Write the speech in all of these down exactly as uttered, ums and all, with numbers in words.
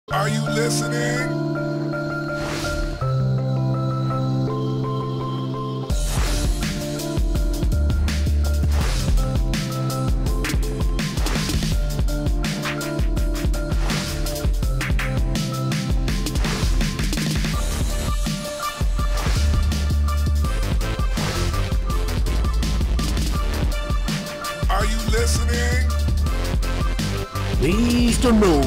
Are you listening? Are you listening? mister No.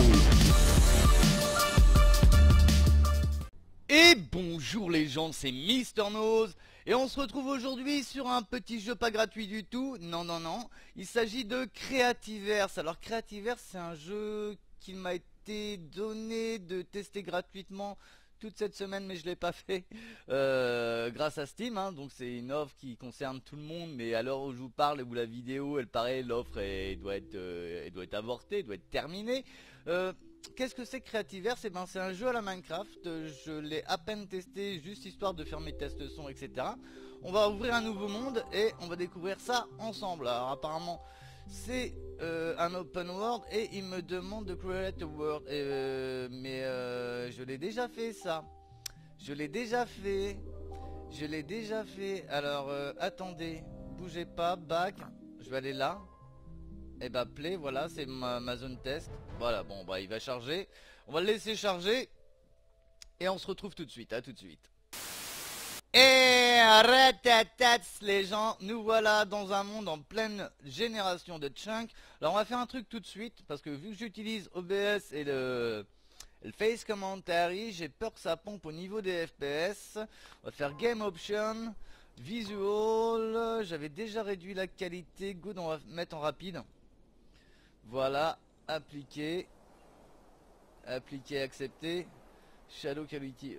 Et bonjour les gens, c'est mister Nose et on se retrouve aujourd'hui sur un petit jeu pas gratuit du tout. Non non non, il s'agit de Creativerse. Alors Creativerse, c'est un jeu qui m'a été donné de tester gratuitement toute cette semaine, mais je l'ai pas fait euh, grâce à Steam, hein. Donc c'est une offre qui concerne tout le monde, mais à l'heure où je vous parle et où la vidéo elle paraît, l'offre elle doit être euh, elle doit être avortée, elle doit être terminée. euh, Qu'est-ce que c'est Creativerse? Et ben c'est un jeu à la Minecraft. Je l'ai à peine testé, juste histoire de faire mes tests son, et cetera. On va ouvrir un nouveau monde et on va découvrir ça ensemble. Alors apparemment c'est euh, un open world et il me demande de create a world, euh, mais euh, je l'ai déjà fait ça. Je l'ai déjà fait. Je l'ai déjà fait. Alors euh, attendez, bougez pas, back. Je vais aller là. Et bah play, voilà, c'est ma, ma zone test. Voilà, bon bah il va charger. On va le laisser charger. Et on se retrouve tout de suite, à tout de suite. Et ratatats les gens, nous voilà dans un monde en pleine génération de chunk. Alors on va faire un truc tout de suite, parce que vu que j'utilise O B S et le, le Face Commentary, j'ai peur que ça pompe au niveau des F P S. On va faire Game Option, Visual, j'avais déjà réduit la qualité, good, on va mettre en rapide. Voilà, appliquer, appliquer, accepter. Shadow Quality,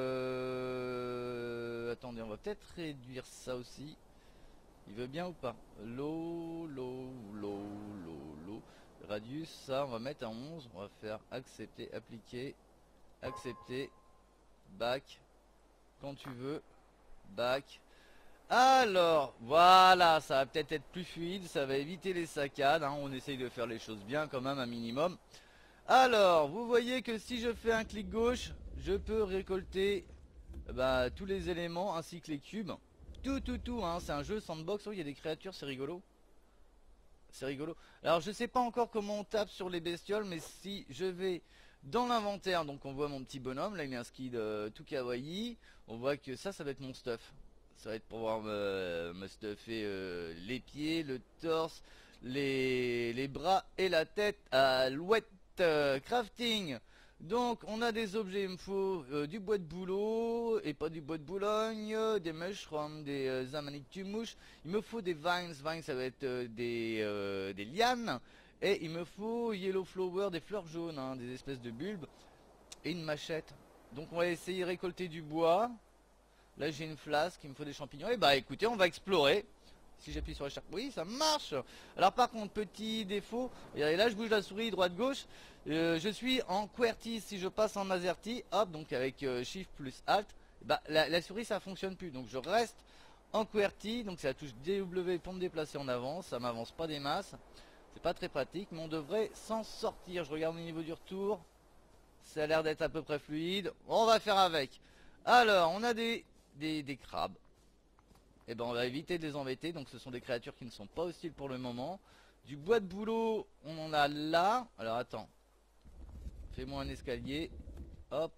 euh... attendez, on va peut-être réduire ça aussi. Il veut bien ou pas? Low, low, low, low, low. Radius, ça, on va mettre à onze. On va faire accepter, appliquer, accepter, back, quand tu veux, back. Alors, voilà, ça va peut-être être plus fluide, ça va éviter les saccades, hein. On essaye de faire les choses bien quand même, un minimum. Alors, vous voyez que si je fais un clic gauche, je peux récolter bah, tous les éléments ainsi que les cubes. Tout, tout, tout, hein. C'est un jeu sandbox. Oh, il y a des créatures, c'est rigolo. C'est rigolo. Alors, je sais pas encore comment on tape sur les bestioles, mais si je vais dans l'inventaire, donc on voit mon petit bonhomme. Là, il est un ski de tout kawaii. On voit que ça, ça va être mon stuff. Ça va être pour pouvoir me, me stuffer euh, les pieds, le torse, les, les bras et la tête à l'ouette. Euh, crafting, donc on a des objets, il me faut euh, du bois de bouleau et pas du bois de Boulogne, euh, des mushrooms, des euh, amanitumush, il me faut des vines, vines ça va être euh, des, euh, des lianes, et il me faut yellow flower, des fleurs jaunes, hein, des espèces de bulbes, et une machette. Donc on va essayer de récolter du bois. Là j'ai une flasque, il me faut des champignons, et bah écoutez, on va explorer. Si j'appuie sur la charge, oui ça marche. Alors par contre, petit défaut, et là je bouge la souris droite gauche, euh, je suis en QWERTY. Si je passe en AZERTY, hop, donc avec euh, Shift plus Alt, bah la, la souris ça fonctionne plus. Donc je reste en QWERTY, donc c'est la touche D W pour me déplacer en avant, ça m'avance pas des masses. C'est pas très pratique, mais on devrait s'en sortir. Je regarde au niveau du retour, ça a l'air d'être à peu près fluide. On va faire avec. Alors on a des, des, des crabes. Et eh ben on va éviter de les embêter, donc ce sont des créatures qui ne sont pas hostiles pour le moment. Du bois de bouleau, on en a là. Alors attends, fais-moi un escalier. Hop.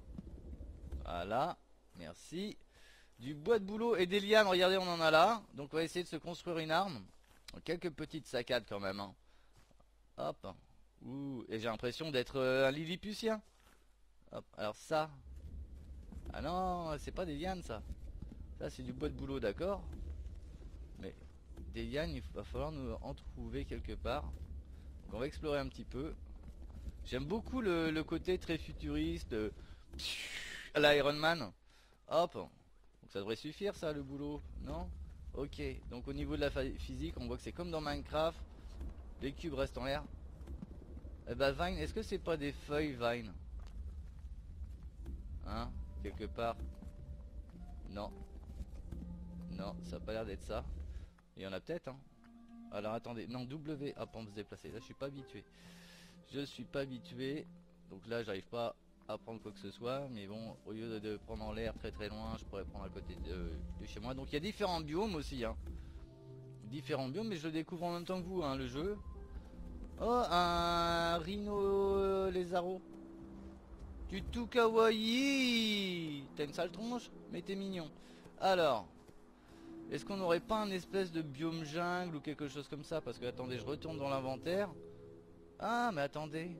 Voilà, merci. Du bois de bouleau et des lianes, regardez, on en a là. Donc on va essayer de se construire une arme. Quelques petites saccades quand même, hein. Hop. Ouh, et j'ai l'impression d'être euh, un lilliputien. Hop, alors ça. Ah non, c'est pas des lianes ça. Ça c'est du bois de bouleau, d'accord. Mais des lianes, il va falloir nous en trouver quelque part. Donc on va explorer un petit peu. J'aime beaucoup le, le côté très futuriste, euh, à la Iron Man. Hop. Donc ça devrait suffire ça, le boulot, non? Ok, donc au niveau de la physique, on voit que c'est comme dans Minecraft. Les cubes restent en l'air. Eh bah Vine, est-ce que c'est pas des feuilles Vine? Hein? Quelque part. Non. Non, ça a pas l'air d'être ça. Il y en a peut-être, hein. Alors attendez, non, W, hop, on va se déplacer. Là je suis pas habitué. Je suis pas habitué. Donc là j'arrive pas à prendre quoi que ce soit, mais bon, au lieu de, de prendre en l'air très très loin, je pourrais prendre à côté de, de chez moi. Donc il y a différents biomes aussi, hein. Différents biomes, mais je le découvre en même temps que vous, hein, le jeu. Oh, un rhino lézaro. Tu tout kawaii. T'as une sale tronche, mais t'es mignon. Alors, est-ce qu'on n'aurait pas un espèce de biome jungle ou quelque chose comme ça? Parce que attendez, je retourne dans l'inventaire. Ah, mais attendez.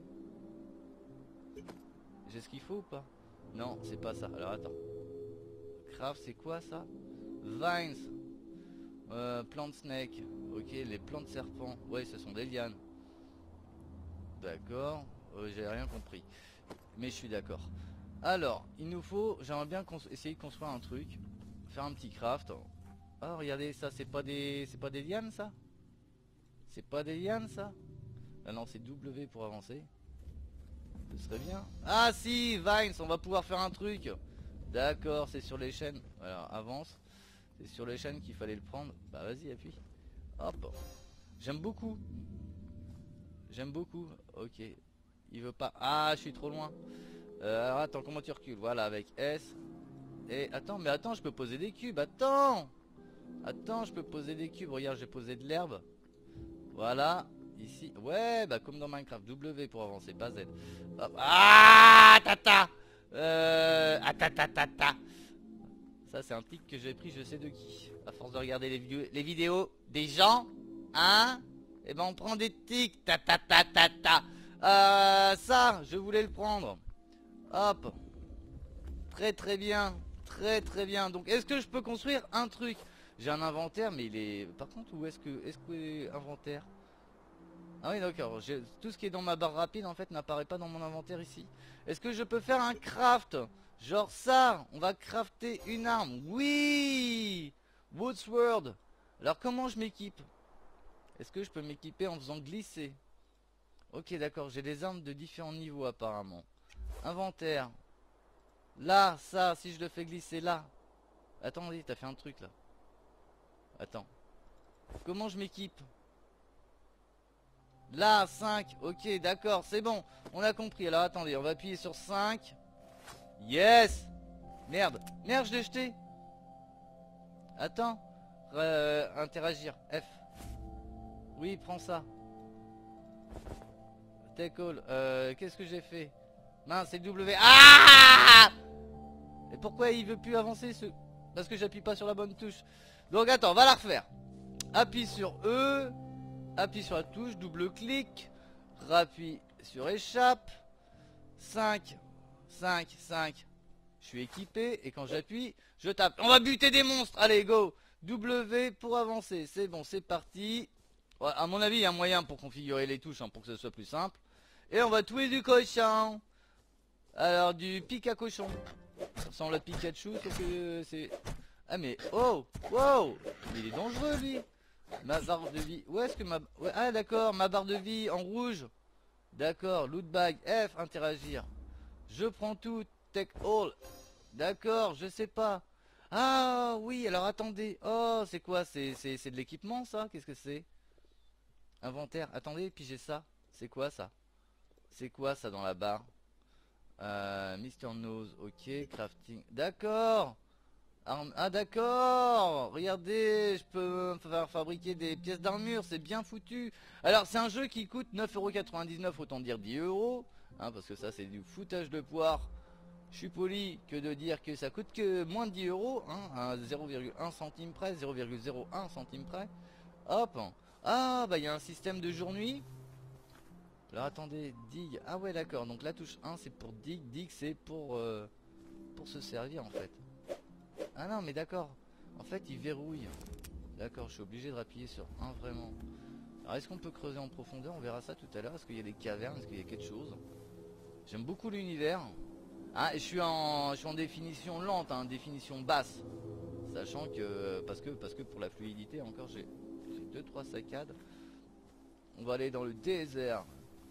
J'ai ce qu'il faut ou pas? Non, c'est pas ça. Alors attends. Craft, c'est quoi ça? Vines. Euh, Plant snake. Ok, les plantes serpents. Ouais, ce sont des lianes. D'accord. Euh, J'ai rien compris. Mais je suis d'accord. Alors, il nous faut... J'aimerais bien essayer de construire un truc. Faire un petit craft. Oh, regardez, ça, c'est pas des... C'est pas des lianes, ça? C'est pas des lianes, ça? Ah non, c'est W pour avancer. Ce serait bien. Ah si, Vines, on va pouvoir faire un truc. D'accord, c'est sur les chaînes. Alors, avance. C'est sur les chaînes qu'il fallait le prendre. Bah vas-y, appuie. Hop. J'aime beaucoup. J'aime beaucoup. Ok. Il veut pas. Ah, je suis trop loin. Euh, alors attends, comment tu recules? Voilà, avec S. Et attends, mais attends, je peux poser des cubes. Attends. Attends, je peux poser des cubes. Regarde, j'ai posé de l'herbe. Voilà. Ici. Ouais, bah comme dans Minecraft. W pour avancer, pas Z. Hop. Ah, tata. Euh. Ah, tata, tata. Ça, c'est un tic que j'ai pris, je sais de qui. À force de regarder les vidéos, les vidéos des gens. Hein? Et ben, on prend des tics. Ta, ta, ta, ta, ta. Euh, ça, je voulais le prendre. Hop. Très, très bien. Très, très bien. Donc, est-ce que je peux construire un truc? J'ai un inventaire, mais il est... Par contre, où est-ce que... Est-ce que... Inventaire. Ah oui, d'accord. Tout ce qui est dans ma barre rapide, en fait, n'apparaît pas dans mon inventaire ici. Est-ce que je peux faire un craft? Genre ça, on va crafter une arme. Oui! Woodsword. Alors, comment je m'équipe? Est-ce que je peux m'équiper en faisant glisser? Ok, d'accord. J'ai des armes de différents niveaux, apparemment. Inventaire. Là, ça, si je le fais glisser là. Attendez, t'as fait un truc, là. Attends. Comment je m'équipe? Là, cinq. Ok, d'accord, c'est bon. On a compris. Alors, attendez, on va appuyer sur cinq. Yes! Merde. Merde, je l'ai jeté. Attends. Euh, interagir. F. Oui, prends ça. Take all. Euh, qu'est-ce que j'ai fait? Mince, c'est W. Ah! Et pourquoi il veut plus avancer ce... Parce que j'appuie pas sur la bonne touche. Donc attends, on va la refaire. Appuie sur E. Appuie sur la touche, double-clic. Rappuie sur échappe. cinq. cinq, cinq. Je suis équipé et quand j'appuie, je tape. On va buter des monstres. Allez, go. W pour avancer. C'est bon, c'est parti. Ouais, à mon avis, il y a un moyen pour configurer les touches, hein, pour que ce soit plus simple. Et on va tuer du cochon. Alors, du pic à cochon. Ça ressemble à Pikachu, sauf que c'est... Ah mais, oh, wow. Il est dangereux, lui. Ma barre de vie. Où est-ce que ma... Ouais, ah, d'accord, ma barre de vie en rouge. D'accord, loot bag. F, interagir. Je prends tout. Take all. D'accord, je sais pas. Ah, oui, alors attendez. Oh, c'est quoi? C'est de l'équipement, ça? Qu'est-ce que c'est? Inventaire. Attendez, puis j'ai ça. C'est quoi, ça? C'est quoi, ça, dans la barre? Euh, Mister Nose, ok. Crafting. D'accord. Ah, d'accord. Regardez, je peux faire fabriquer des pièces d'armure. C'est bien foutu. Alors, c'est un jeu qui coûte neuf euros quatre-vingt-dix-neuf, autant dire dix euros. Hein, parce que ça, c'est du foutage de poire. Je suis poli que de dire que ça coûte que moins de dix euros. Hein, à zéro virgule un centime près. zéro virgule zéro un centime près. Hop. Ah, bah, il y a un système de jour-nuit. Alors attendez, dig. Ah ouais, d'accord. Donc la touche un c'est pour dig. Dig c'est pour euh, pour se servir en fait. Ah non, mais d'accord. En fait, il verrouille. D'accord, je suis obligé de rappuyer sur un vraiment. Alors est-ce qu'on peut creuser en profondeur? On verra ça tout à l'heure. Est-ce qu'il y a des cavernes? Est-ce qu'il y a quelque chose? J'aime beaucoup l'univers. Ah, et je suis en je suis en définition lente, hein, définition basse. Sachant que parce que parce que pour la fluidité encore j'ai deux trois saccades. On va aller dans le désert.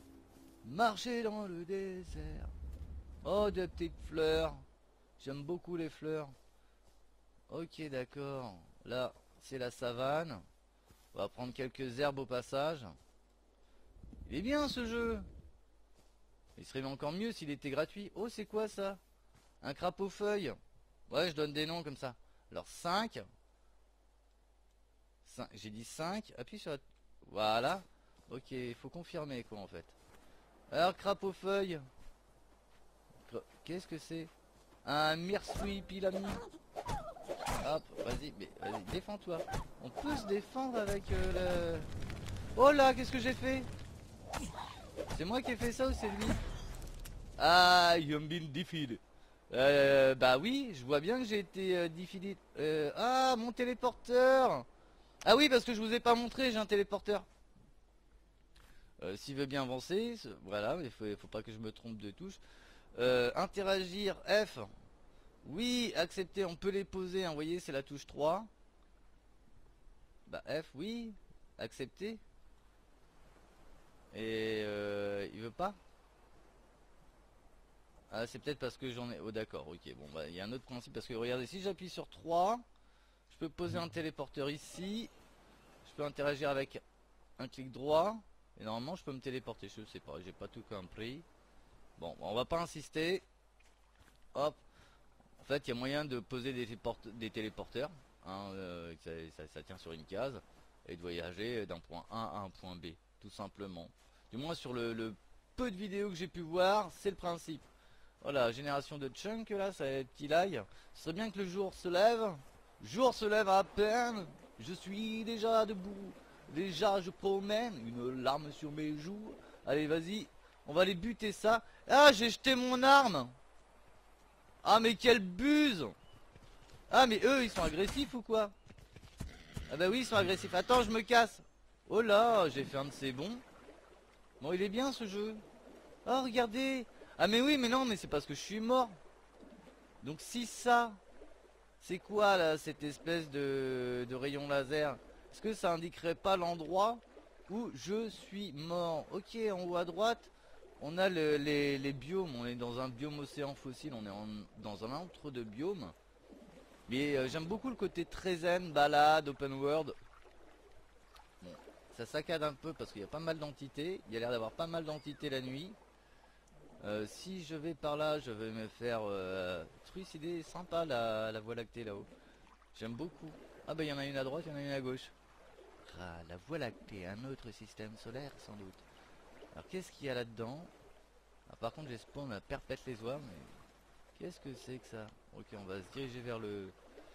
Marcher dans le désert. Oh, de petites fleurs. J'aime beaucoup les fleurs. Ok, d'accord. Là, c'est la savane. On va prendre quelques herbes au passage. Il est bien ce jeu. Il serait encore mieux s'il était gratuit. Oh, c'est quoi ça? Un crapaud feuille. Ouais, je donne des noms comme ça. Alors cinq. cinq. J'ai dit cinq. Appuie sur la... Voilà. Ok, il faut confirmer quoi en fait. Alors crapaud feuille. Qu'est-ce que c'est? Un Mirsouipilami. Hop, vas-y, mais vas-y, défends-toi. On peut se défendre avec euh, le... Oh là, qu'est-ce que j'ai fait? C'est moi qui ai fait ça ou c'est lui? Ah, you've been defeated. Euh, bah oui, je vois bien que j'ai été euh, defeated. Euh, ah, mon téléporteur. Ah oui, parce que je vous ai pas montré, j'ai un téléporteur. Euh, S'il veut bien avancer, voilà, il faut, faut pas que je me trompe de touche. Euh, interagir, F. Oui, accepter, on peut les poser, hein, vous voyez, c'est la touche trois. Bah F, oui, accepter. Et euh, il veut pas. Ah, c'est peut-être parce que j'en ai... Oh d'accord, ok, bon bah il y a un autre principe, parce que regardez, si j'appuie sur trois, je peux poser un téléporteur ici, je peux interagir avec un clic droit, et normalement je peux me téléporter, je sais pas, j'ai pas tout compris. Bon, on va pas insister. Hop. En fait, il y a moyen de poser des, des téléporteurs, hein, euh, ça, ça, ça tient sur une case, et de voyager d'un point A à un point B, tout simplement. Du moins sur le, le peu de vidéos que j'ai pu voir, c'est le principe. Voilà, génération de chunk là, ça va être petit lag. Ce serait bien que le jour se lève. Jour se lève à peine. Je suis déjà debout. Déjà je promène une larme sur mes joues. Allez, vas-y. On va aller buter ça. Ah, j'ai jeté mon arme. Ah, mais quelle buse. Ah, mais eux, ils sont agressifs ou quoi? Ah bah oui, ils sont agressifs. Attends, je me casse. Oh là, j'ai fait un de ces bons. Bon, il est bien ce jeu. Oh, regardez. Ah mais oui, mais non, mais c'est parce que je suis mort. Donc si ça, c'est quoi là, cette espèce de, de rayon laser? Est-ce que ça indiquerait pas l'endroit où je suis mort? Ok, en haut à droite, on a le, les, les biomes. On est dans un biome océan fossile, on est en, dans un entre de biomes. Mais euh, j'aime beaucoup le côté très zen, balade, open world. Bon, ça saccade un peu parce qu'il y a pas mal d'entités. Il y a l'air d'avoir pas mal d'entités la nuit. Euh, si je vais par là, je vais me faire euh, trucider. Sympa la, la voie lactée là-haut. J'aime beaucoup. Ah bah il y en a une à droite, il y en a une à gauche. Ah, la voie lactée, un autre système solaire sans doute. Alors qu'est-ce qu'il y a là-dedans? Ah, par contre j'ai spawn à perpète les oies, mais qu'est-ce que c'est que ça? Ok, on va se diriger vers le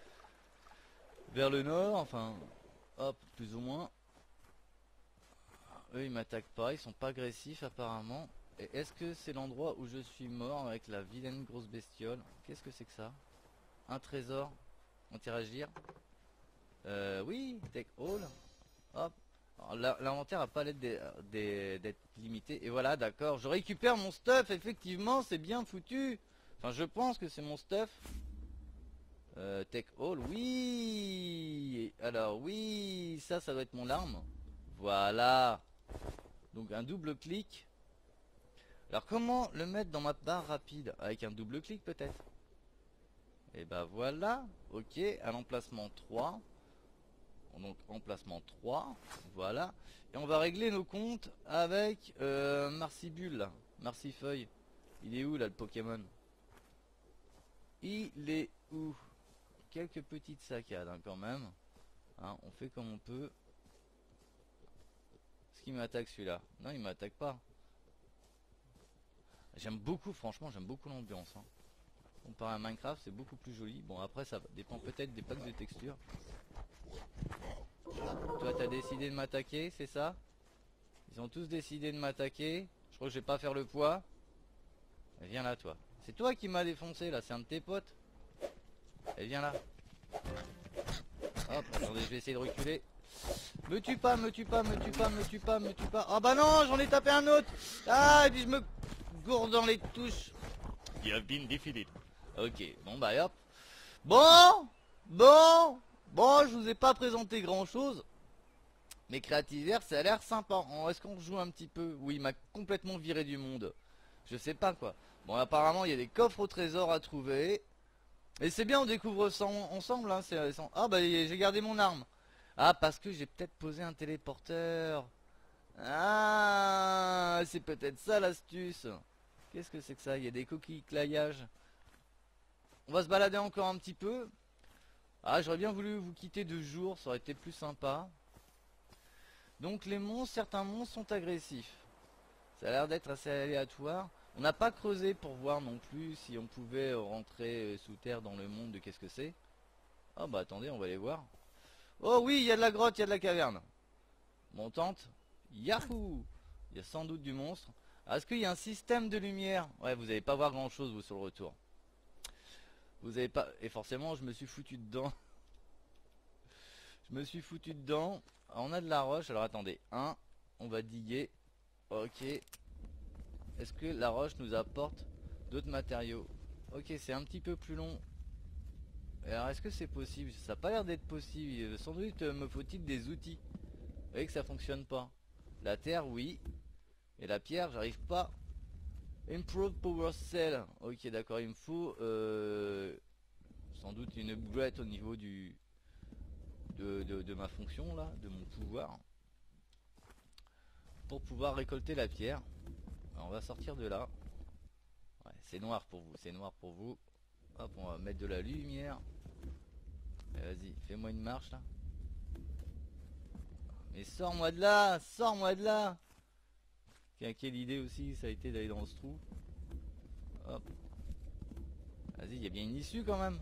vers le nord, enfin hop, plus ou moins. Eux ils m'attaquent pas, ils sont pas agressifs apparemment. Et est-ce que c'est l'endroit où je suis mort avec la vilaine grosse bestiole? Qu'est-ce que c'est que ça? Un trésor? Interagir? Euh, oui, take all. Hop. L'inventaire a pas l'air d'être limité. Et voilà, d'accord. Je récupère mon stuff, effectivement, c'est bien foutu. Enfin, je pense que c'est mon stuff. Euh, take all, oui. Alors, oui, ça, ça doit être mon arme. Voilà. Donc, un double clic. Alors comment le mettre dans ma barre rapide? Avec un double clic peut-être? Et bah voilà. Ok, à l'emplacement trois. Donc emplacement trois. Voilà. Et on va régler nos comptes avec euh, Marcibule. Marcifeuille. Il est où là le Pokémon? Il est où? Quelques petites saccades hein, quand même. Hein, on fait comme on peut. Est-ce qu'il m'attaque celui-là? Non, il m'attaque pas. J'aime beaucoup, franchement, j'aime beaucoup l'ambiance. Hein. Comparé à Minecraft, c'est beaucoup plus joli. Bon, après, ça dépend peut-être des packs de textures. Toi, t'as décidé de m'attaquer, c'est ça? Ils ont tous décidé de m'attaquer. Je crois que je vais pas faire le poids. Et viens là, toi. C'est toi qui m'as défoncé, là. C'est un de tes potes. Et viens là. Hop, attendez, je vais essayer de reculer. Me tue pas, me tue pas, me tue pas, me tue pas, me tue pas. Ah bah non, j'en ai tapé un autre. Ah, et puis je me... gourde dans les touches. You have been defeated. Ok, bon bah hop. Bon, bon, bon, je vous ai pas présenté grand chose. Mais Creativer, ça a l'air sympa. Est-ce qu'on joue un petit peu? Oui, il m'a complètement viré du monde. Je sais pas quoi. Bon, apparemment, il y a des coffres au trésor à trouver. Et c'est bien, on découvre ça ensemble. Hein, c'est, c'est... Ah bah j'ai gardé mon arme. Ah, parce que j'ai peut-être posé un téléporteur. Ah, c'est peut-être ça l'astuce. Qu'est-ce que c'est que ça? Il y a des coquillages. On va se balader encore un petit peu. Ah, j'aurais bien voulu vous quitter deux jours, ça aurait été plus sympa. Donc les monstres, certains monstres sont agressifs. Ça a l'air d'être assez aléatoire. On n'a pas creusé pour voir non plus si on pouvait rentrer sous terre dans le monde de qu'est-ce que c'est. Ah bah attendez, on va aller voir. Oh oui, il y a de la grotte, il y a de la caverne. Bon, tente. Yahoo! Il y a sans doute du monstre. Ah, est-ce qu'il y a un système de lumière? Ouais, vous n'allez pas voir grand chose vous sur le retour. Vous avez pas... Et forcément je me suis foutu dedans. Je me suis foutu dedans. Ah, on a de la roche, alors attendez. Un, on va diguer. Ok. Est-ce que la roche nous apporte d'autres matériaux? Ok, c'est un petit peu plus long. Alors est-ce que c'est possible? Ça n'a pas l'air d'être possible. Sans doute euh, me faut-il des outils. Vous voyez que ça fonctionne pas. La terre, oui. Et la pierre, j'arrive pas. Improve Power Cell. Ok, d'accord, il me faut euh, sans doute une upgrade au niveau du de, de, de ma fonction là, de mon pouvoir. Pour pouvoir récolter la pierre. Alors, on va sortir de là. Ouais, c'est noir pour vous, c'est noir pour vous. Hop, on va mettre de la lumière. Vas-y, fais-moi une marche là. Mais sors-moi de là, sors-moi de là. Quelle idée aussi ça a été d'aller dans ce trou. Hop. Vas-y, il y a bien une issue quand même.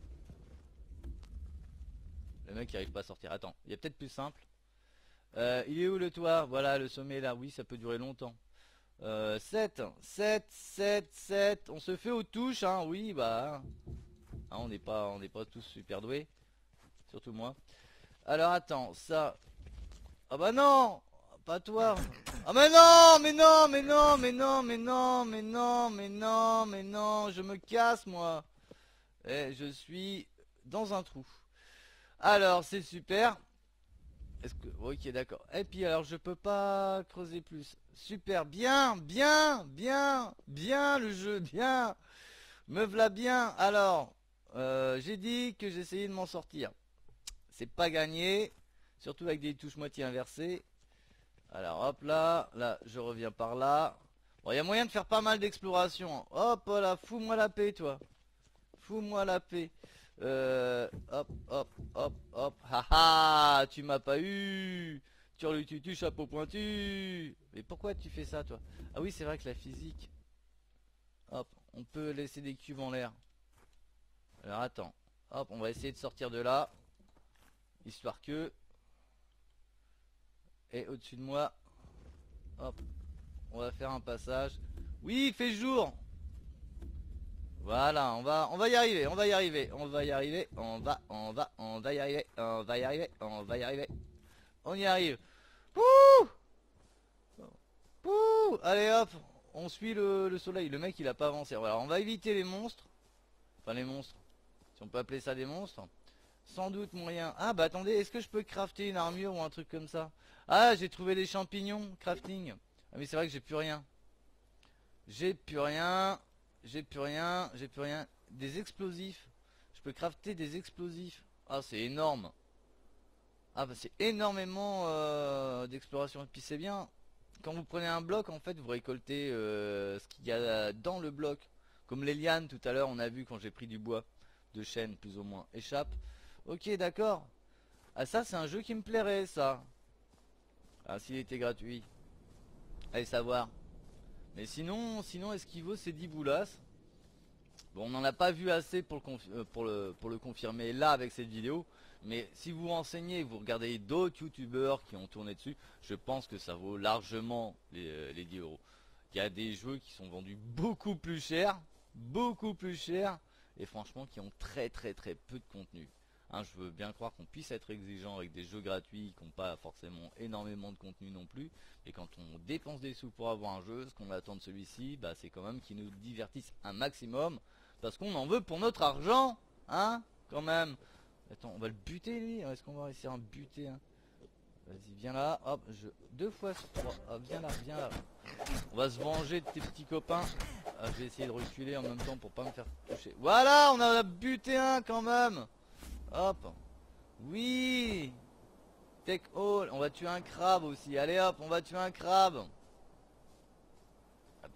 Le mec il arrive pas à sortir. Attends, il y a peut-être plus simple. Euh, il est où le toit? Voilà, le sommet là. Oui, ça peut durer longtemps. Euh, sept, sept, sept, sept. On se fait aux touches, hein. Oui, bah. Hein, on n'est pas, on n'est pas tous super doués. Surtout moi. Alors attends, ça. Ah bah non, pas toi. Ah mais non, mais non, mais non, mais non, mais non, mais non, mais non, mais non, je me casse moi. Et je suis dans un trou. Alors c'est super. Est-ce que... Ok, d'accord. Et puis alors je peux pas creuser plus. Super, bien, bien, bien, bien le jeu, bien. Me v'là bien. Alors, euh, j'ai dit que j'essayais de m'en sortir. C'est pas gagné. Surtout avec des touches moitié inversées. Alors hop là, là je reviens par là. Bon, il y a moyen de faire pas mal d'exploration. Hop là, fous-moi la paix toi. Fous-moi la paix. Euh, hop, hop, hop, hop. Haha, tu m'as pas eu. Turlututu, chapeau pointu. Mais pourquoi tu fais ça toi? Ah oui, c'est vrai que la physique. Hop, on peut laisser des cubes en l'air. Alors attends. Hop, on va essayer de sortir de là. Histoire que... Et au-dessus de moi, hop, on va faire un passage. Oui, il fait jour. Voilà, on va, on va y arriver, on va y arriver, on va y arriver, on va, on va, on va y arriver, on va y arriver, on va y arriver. On y arrive. Pouh, pouh. Allez hop, on suit le, le soleil. Le mec il a pas avancé. Alors on va éviter les monstres. Enfin les monstres, si on peut appeler ça des monstres. Sans doute moyen. Ah bah attendez, est-ce que je peux crafter une armure ou un truc comme ça? Ah, j'ai trouvé des champignons, crafting. Ah mais c'est vrai que j'ai plus rien. J'ai plus rien. J'ai plus rien. J'ai plus rien. Des explosifs. Je peux crafter des explosifs. Ah c'est énorme. Ah bah c'est énormément euh, d'exploration. Et puis c'est bien. Quand vous prenez un bloc, en fait, vous récoltez euh, ce qu'il y a dans le bloc. Comme les lianes tout à l'heure, on a vu quand j'ai pris du bois de chêne plus ou moins. Échappe. Ok, d'accord. Ah ça c'est un jeu qui me plairait ça. Ah s'il était gratuit. Allez savoir. Mais sinon, sinon est-ce qu'il vaut ces dix boulasses? Bon, on n'en a pas vu assez pour le, euh, pour, le, pour le confirmer là avec cette vidéo. Mais si vous renseignez, vous regardez d'autres youtubeurs qui ont tourné dessus, je pense que ça vaut largement les, euh, les dix euros. Il y a des jeux qui sont vendus beaucoup plus cher, beaucoup plus cher, et franchement qui ont très très très peu de contenu. Hein, je veux bien croire qu'on puisse être exigeant avec des jeux gratuits qui n'ont pas forcément énormément de contenu non plus. Et quand on dépense des sous pour avoir un jeu, ce qu'on attend de celui-ci, bah, c'est quand même qu'il nous divertisse un maximum. Parce qu'on en veut pour notre argent, hein, quand même. Attends, on va le buter lui. Est-ce qu'on va réussir à buter hein? Vas-y, viens là, hop, je... deux fois sur trois. Hop, viens là, viens là. On va se venger de tes petits copains. Ah, je vais essayer de reculer en même temps pour pas me faire toucher. Voilà, on a buté un quand même. Hop. Oui. Take all. On va tuer un crabe aussi. Allez hop, on va tuer un crabe.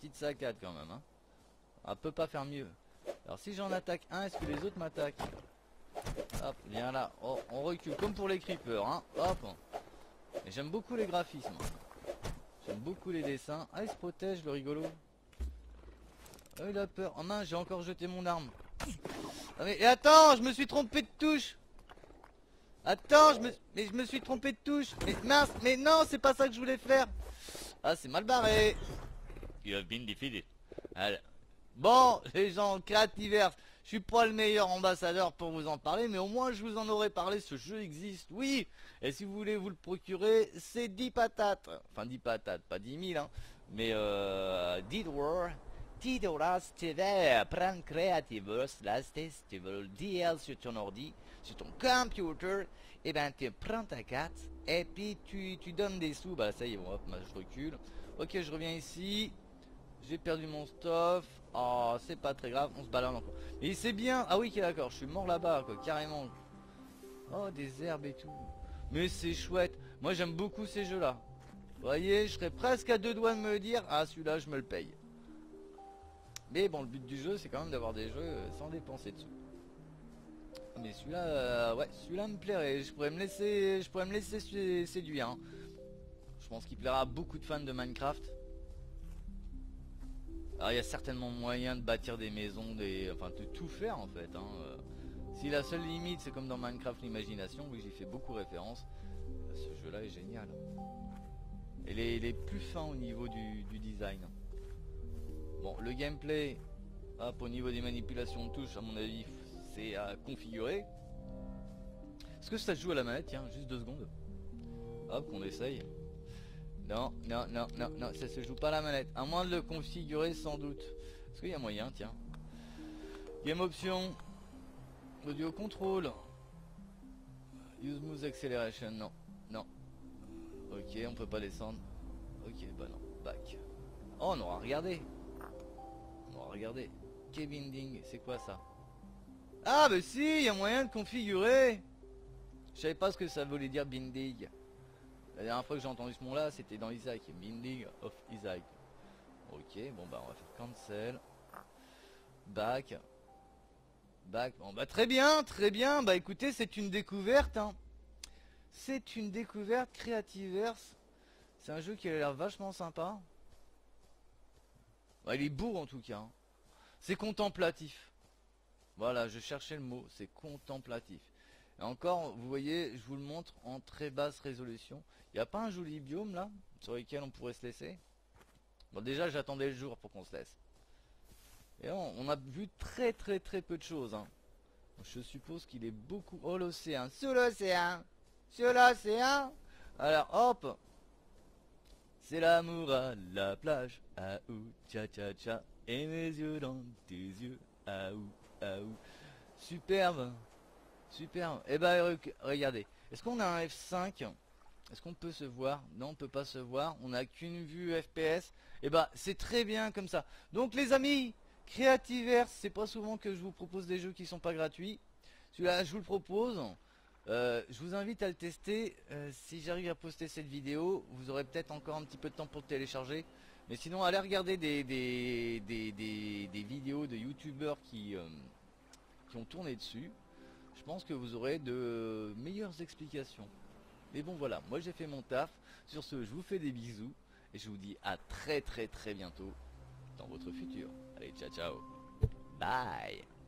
petite saccade quand même, hein. On peut pas faire mieux. Alors si j'en attaque un, est-ce que les autres m'attaquent? Hop, viens là. Oh, on recule comme pour les creepers, hein. Hop. Et j'aime beaucoup les graphismes. J'aime beaucoup les dessins. Ah, il se protège, le rigolo. Oh, il a peur. Oh mince, j'ai encore jeté mon arme. Ah, mais et attends, je me suis trompé de touche. Attends, je me, mais je me suis trompé de touche. Mais mince, mais non, c'est pas ça que je voulais faire. Ah, c'est mal barré. You have been defeated. Alors. Bon, les gens, Creativerse, je suis pas le meilleur ambassadeur pour vous en parler, mais au moins je vous en aurais parlé, ce jeu existe, oui. Et si vous voulez vous le procurer, c'est dix patates. Enfin dix patates, pas dix mille, hein. Mais euh, dix dollars. dix dollars, tu vas prendre Creativerse, là, si tu veux le D L sur ton ordi, sur ton computer, et ben tu prends ta carte, et puis tu, tu donnes des sous, bah ça y est, bon, hop, je recule. Ok, je reviens ici. J'ai perdu mon stuff. Oh, c'est pas très grave, on se balade encore. Et c'est bien. Ah oui, ok, d'accord, je suis mort là-bas, quoi, carrément. Oh, des herbes et tout. Mais c'est chouette. Moi, j'aime beaucoup ces jeux-là. Vous voyez, je serais presque à deux doigts de me dire, ah, celui-là, je me le paye. Mais bon, le but du jeu, c'est quand même d'avoir des jeux sans dépenser dessus. Mais celui-là, euh, ouais, celui-là me plairait. Je pourrais me laisser, je pourrais me laisser séduire. Hein. Je pense qu'il plaira à beaucoup de fans de Minecraft. Alors il y a certainement moyen de bâtir des maisons, des, enfin de tout faire en fait. Hein. Euh, si la seule limite c'est comme dans Minecraft l'imagination, oui j'y fais beaucoup référence. Ce jeu-là est génial. Et les, les plus fins au niveau du, du design. Bon, le gameplay, hop, au niveau des manipulations de touches, à mon avis, c'est à configurer. Est-ce que ça se joue à la manette? Tiens, juste deux secondes. Hop, on essaye. Non, non, non, non, non, ça se joue pas à la manette. À moins de le configurer sans doute. Est-ce qu'il y a moyen, tiens. Game option. Audio control. Use mouse acceleration, non. Non. Ok, on peut pas descendre. Ok, bah non. Back. Oh, on aura regardé. On aura regardé. K-binding, c'est quoi ça? Ah bah si, il y a moyen de configurer. Je savais pas ce que ça voulait dire binding. La dernière fois que j'ai entendu ce mot là, c'était dans Isaac. Binding of Isaac. Ok, bon bah on va faire cancel. Back. Back. Bon bah très bien, très bien. Bah écoutez, c'est une découverte. Hein. C'est une découverte. Creativerse. C'est un jeu qui a l'air vachement sympa. Bah, il est beau en tout cas. Hein. C'est contemplatif. Voilà, je cherchais le mot. C'est contemplatif. Et encore, vous voyez, je vous le montre en très basse résolution. Il n'y a pas un joli biome là, sur lequel on pourrait se laisser? Bon déjà j'attendais le jour pour qu'on se laisse. Et on, on a vu très très très peu de choses. Hein. Je suppose qu'il est beaucoup... Oh l'océan, sur l'océan, sur l'océan. Alors hop. C'est l'amour à la plage. Ah ou, tcha tcha tcha. Et mes yeux dans tes yeux. Ah ou, ah ou. Superbe. Superbe. Et bah regardez. Est-ce qu'on a un F cinq? Est-ce qu'on peut se voir? Non, on peut pas se voir. On n'a qu'une vue F P S. Et bah c'est très bien comme ça. Donc les amis, Creativerse, c'est pas souvent que je vous propose des jeux qui sont pas gratuits. Celui-là, je vous le propose. Euh, je vous invite à le tester. Euh, si j'arrive à poster cette vidéo, vous aurez peut-être encore un petit peu de temps pour le télécharger. Mais sinon, allez regarder des, des, des, des, des vidéos de youtubeurs qui, euh, qui ont tourné dessus. Je pense que vous aurez de meilleures explications. Mais bon voilà, moi j'ai fait mon taf. Sur ce, je vous fais des bisous. Et je vous dis à très très très bientôt dans votre futur. Allez, ciao ciao. Bye.